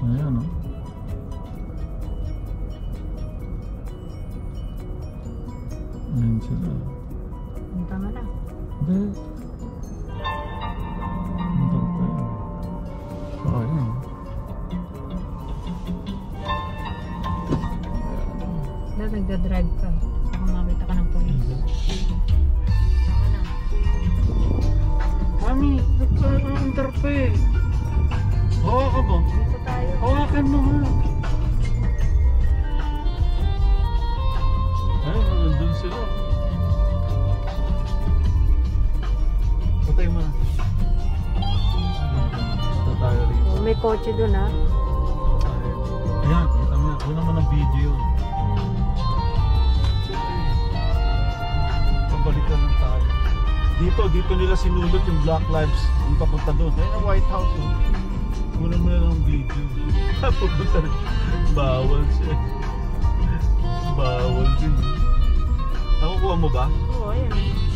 Ayan, oh. Ayan sila. Punta mo na. Hindi. Punta ko pa yun. Ayan. Dahil nagdadrive ka. Baka makita ka ng police. Tama na. Mami, nagpa-under pa eh. Hawa ka ba? Dito tayo. Hawakan mo nga. Ay, nandun sila. Patay mo na. Basta tayo rito. Oh, may kotse dun ha. Ayan, kita mo yan. Una naman ang video. Pabalikan lang tayo. Dito nila sinulot yung Black Lives. Yung papunta doon. Ayun ang White House. Oh. Kunan mo na lang ang video. Papunta rin. Bawal siya. Bawal din. Nakukuha mo ba? Oo, ayan.